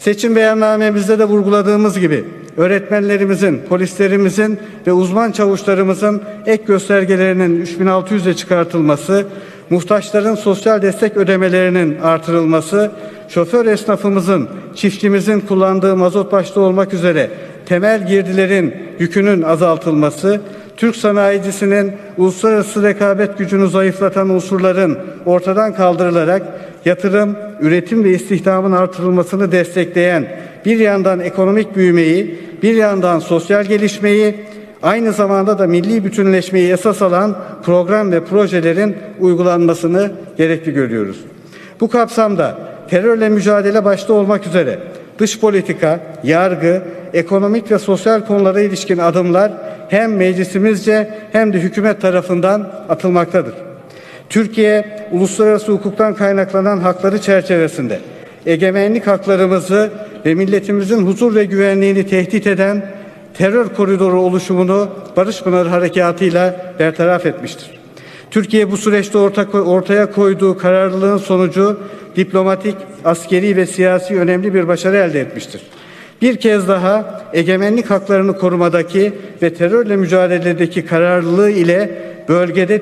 Seçim beyannamemizde de vurguladığımız gibi öğretmenlerimizin, polislerimizin ve uzman çavuşlarımızın ek göstergelerinin 3600'e çıkartılması, muhtaçların sosyal destek ödemelerinin artırılması, şoför esnafımızın, çiftçimizin kullandığı mazot başta olmak üzere temel girdilerin yükünün azaltılması, Türk sanayicisinin uluslararası rekabet gücünü zayıflatan unsurların ortadan kaldırılarak yatırım, üretim ve istihdamın artırılmasını destekleyen bir yandan ekonomik büyümeyi, bir yandan sosyal gelişmeyi, aynı zamanda da milli bütünleşmeyi esas alan program ve projelerin uygulanmasını gerekli görüyoruz. Bu kapsamda terörle mücadele başta olmak üzere dış politika, yargı, ekonomik ve sosyal konulara ilişkin adımlar hem meclisimizce hem de hükümet tarafından atılmaktadır. Türkiye, uluslararası hukuktan kaynaklanan hakları çerçevesinde egemenlik haklarımızı ve milletimizin huzur ve güvenliğini tehdit eden terör koridoru oluşumunu Barış Pınarı Harekatı'yla bertaraf etmiştir. Türkiye bu süreçte ortaya koyduğu kararlılığın sonucu diplomatik, askeri ve siyasi önemli bir başarı elde etmiştir. Bir kez daha egemenlik haklarını korumadaki ve terörle mücadeledeki kararlılığı ile bölgede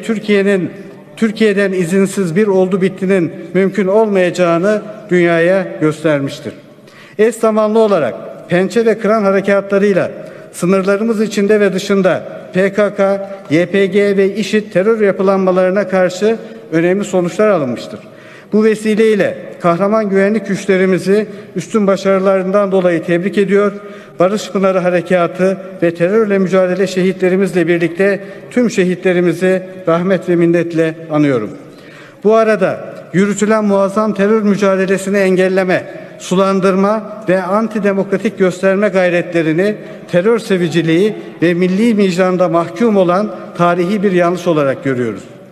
Türkiye'den izinsiz bir oldu bittinin mümkün olmayacağını dünyaya göstermiştir. Eş zamanlı olarak pençe ve kıran harekatlarıyla sınırlarımız içinde ve dışında PKK, YPG ve IŞİD terör yapılanmalarına karşı önemli sonuçlar alınmıştır. Bu vesileyle kahraman güvenlik güçlerimizi üstün başarılarından dolayı tebrik ediyor. Barış Pınarı Harekatı ve terörle mücadele şehitlerimizle birlikte tüm şehitlerimizi rahmet ve minnetle anıyorum. Bu arada yürütülen muazzam terör mücadelesini engelleme, sulandırma ve antidemokratik gösterme gayretlerini terör seviciliği ve milli vicdanda mahkum olan tarihi bir yanlış olarak görüyoruz.